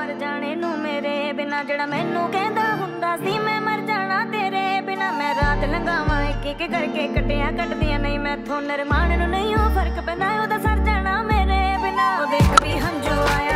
मर जाने नू मेरे बिना, जड़ा मैनू कहंदा हुंदा सी मैं मर जाना तेरे बिना। मैं रात लंघावां एक एक करके कटियां कटदियां नहीं मैथों, नरमान नू नहीं हो फर्क पैंदा ओहदा सर जाना मेरे बिना। ओ देख भी हंजू आया